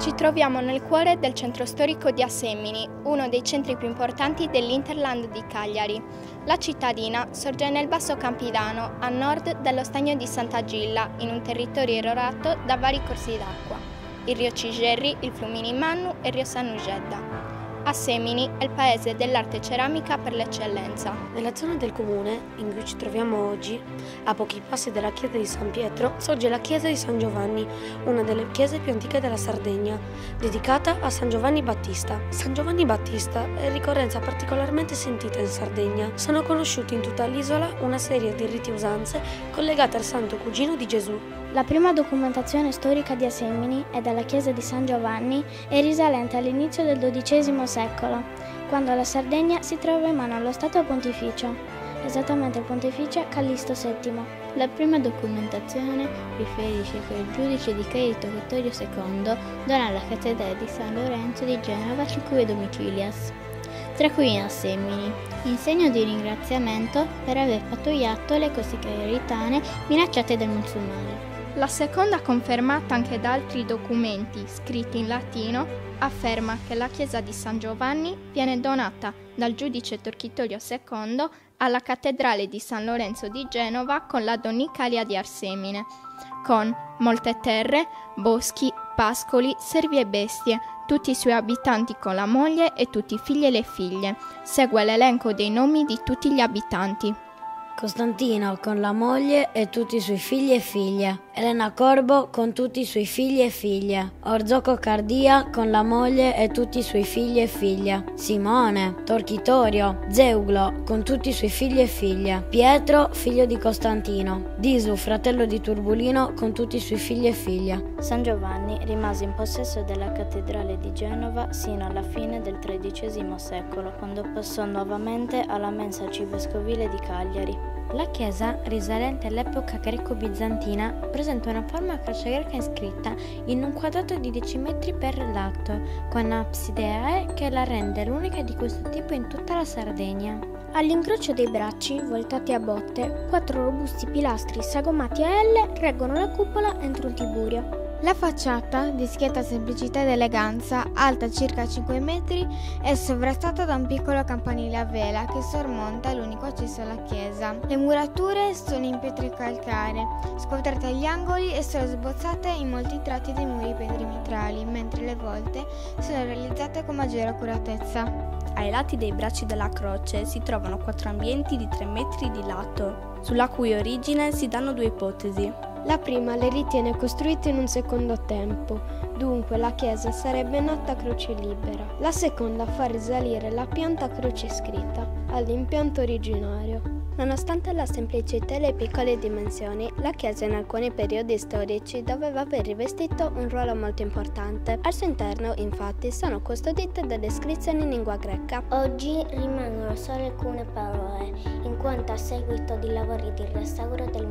Ci troviamo nel cuore del centro storico di Assemini, uno dei centri più importanti dell'Interland di Cagliari. La cittadina sorge nel Basso Campidano, a nord dello Stagno di Sant'Agilla, in un territorio erorato da vari corsi d'acqua: il Rio Cigerri, il Flumini Mannu e il Rio Sanugedda. Assemini è il paese dell'arte ceramica per l'eccellenza. Nella zona del comune, in cui ci troviamo oggi, a pochi passi dalla chiesa di San Pietro, sorge la chiesa di San Giovanni, una delle chiese più antiche della Sardegna, dedicata a San Giovanni Battista. San Giovanni Battista è ricorrenza particolarmente sentita in Sardegna. Sono conosciuti in tutta l'isola una serie di riti e usanze collegate al santo cugino di Gesù. La prima documentazione storica di Assemini e della chiesa di San Giovanni è risalente all'inizio del XII secolo, quando la Sardegna si trova in mano allo Stato Pontificio, esattamente il pontefice Callisto VII. La prima documentazione riferisce che il giudice di credito Vittorio II donò alla cattedrale di San Lorenzo di Genova 5 domicilias, tra cui in Assemini, in segno di ringraziamento per aver pattugliato le costiere eritane minacciate dal musulmane. La seconda, confermata anche da altri documenti scritti in latino, afferma che la chiesa di San Giovanni viene donata dal giudice Torquitorio II alla cattedrale di San Lorenzo di Genova con la Donnicalia di Assemine, con molte terre, boschi, pascoli, servi e bestie, tutti i suoi abitanti con la moglie e tutti i figli e le figlie. Segue l'elenco dei nomi di tutti gli abitanti. Costantino con la moglie e tutti i suoi figli e figlie, Elena Corbo con tutti i suoi figli e figlie, Orzocco Cardia con la moglie e tutti i suoi figli e figlie, Simone, Torquitorio, Zeuglo con tutti i suoi figli e figlie, Pietro, figlio di Costantino, Disu, fratello di Turbulino con tutti i suoi figli e figlie. San Giovanni rimase in possesso della cattedrale di Genova sino alla fine del XIII secolo, quando passò nuovamente alla mensa arcivescovile di Cagliari. La chiesa, risalente all'epoca greco-bizantina, presenta una forma a croce greca inscritta in un quadrato di 10 metri per lato, con abside che la rende l'unica di questo tipo in tutta la Sardegna. All'incrocio dei bracci, voltati a botte, 4 robusti pilastri sagomati a L reggono la cupola entro un tiburio. La facciata, di schietta semplicità ed eleganza, alta circa 5 metri, è sovrastata da un piccolo campanile a vela che sormonta l'unico accesso alla chiesa. Le murature sono in pietre calcaree, squadrate agli angoli e sono sbozzate in molti tratti dei muri perimetrali, mentre le volte sono realizzate con maggiore accuratezza. Ai lati dei bracci della croce si trovano 4 ambienti di 3 metri di lato, sulla cui origine si danno 2 ipotesi. La prima le ritiene costruite in un secondo tempo, dunque la chiesa sarebbe nata a croce libera. La seconda fa risalire la pianta a croce scritta all'impianto originario. Nonostante la semplicità e le piccole dimensioni, la chiesa in alcuni periodi storici doveva aver rivestito un ruolo molto importante. Al suo interno, infatti, sono custodite delle iscrizioni in lingua greca. Oggi rimangono solo alcune parole, in quanto a seguito di lavori di restauro del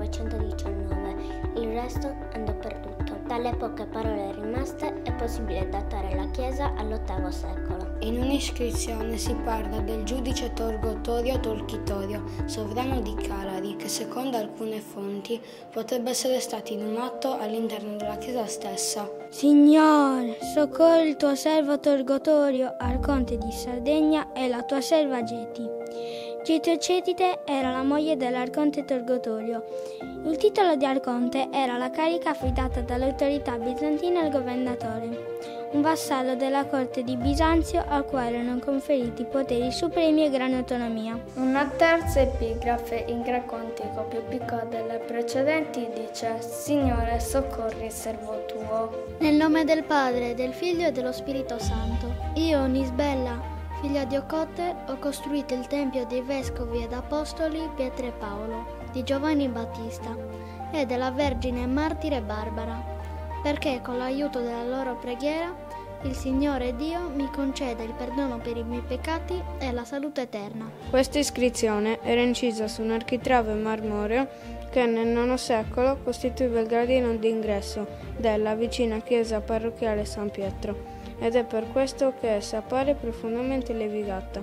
1919, il resto andò perduto. Dalle poche parole rimaste è possibile datare la chiesa all'VIII secolo. In un'iscrizione si parla del giudice Torgotorio Torquitorio, sovrano di Calari, che secondo alcune fonti potrebbe essere stato inumato all'interno della chiesa stessa. Signore, soccorri il tuo servo Torgotorio, arconte di Sardegna, e la tua serva Geti. Getocetite era la moglie dell'arconte Torgotorio. Il titolo di arconte era la carica affidata dall'autorità bizantina al governatore, un vassallo della corte di Bisanzio al quale erano conferiti poteri supremi e grande autonomia. Una terza epigrafe in greco antico, più piccola delle precedenti, dice: Signore, soccorri il servo tuo. Nel nome del Padre, del Figlio e dello Spirito Santo. Io, Nisbella, figlia di Ocote, ho costruito il tempio dei vescovi ed apostoli Pietro e Paolo, di Giovanni Battista e della Vergine Martire Barbara, perché con l'aiuto della loro preghiera il Signore Dio mi conceda il perdono per i miei peccati e la salute eterna. Questa iscrizione era incisa su un architrave marmoreo che nel IX secolo costituiva il gradino d'ingresso della vicina chiesa parrocchiale San Pietro, ed è per questo che essa appare profondamente levigata.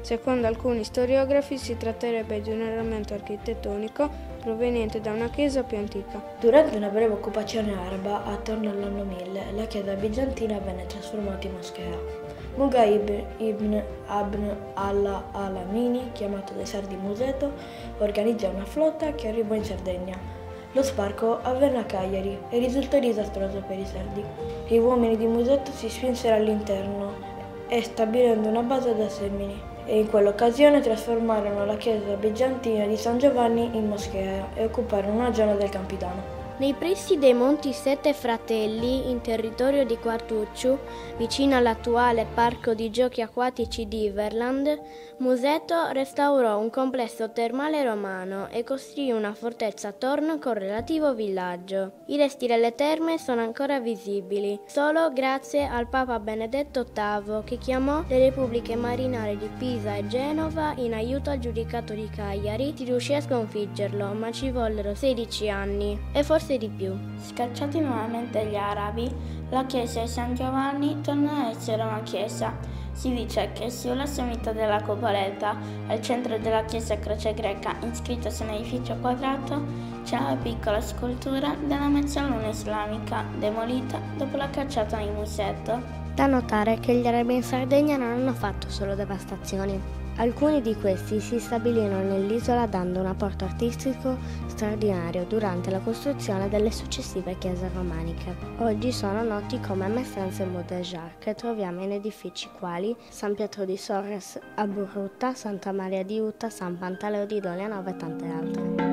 Secondo alcuni storiografi si tratterebbe di un elemento architettonico proveniente da una chiesa più antica. Durante una breve occupazione araba, attorno all'anno 1000, la chiesa bizantina venne trasformata in moschea. Muga ibn Abn al-Alamini, chiamato dai sardi Museto, organizzò una flotta che arrivò in Sardegna. Lo sbarco avvenne a Cagliari e risultò disastroso per i sardi. Gli uomini di Museto si spinsero all'interno e stabilendo una base ad Assemini. E in quell'occasione trasformarono la chiesa bizantina di San Giovanni in moschea e occuparono una zona del Campidano. Nei pressi dei Monti Sette Fratelli, in territorio di Quartucciu, vicino all'attuale parco di giochi acquatici di Iverland, Museto restaurò un complesso termale romano e costruì una fortezza attorno con relativo villaggio. I resti delle terme sono ancora visibili, solo grazie al Papa Benedetto VIII che chiamò le repubbliche marinare di Pisa e Genova in aiuto al giudicato di Cagliari. Si riuscì a sconfiggerlo, ma ci vollero 16 anni e forse di più. Scacciati nuovamente gli arabi, la chiesa di San Giovanni tornò ad essere una chiesa. Si dice che sulla sommità della cupoletta, al centro della chiesa croce greca iscritta su un edificio quadrato, c'è una piccola scultura della mezzaluna islamica, demolita dopo la cacciata in Museto. Da notare che gli arabi in Sardegna non hanno fatto solo devastazioni. Alcuni di questi si stabilirono nell'isola dando un apporto artistico straordinario durante la costruzione delle successive chiese romaniche. Oggi sono noti come Mestranze e Mudéjar, che troviamo in edifici quali San Pietro di Sorres a Burrutta, Santa Maria di Utta, San Pantaleo di Dolianova e tante altre.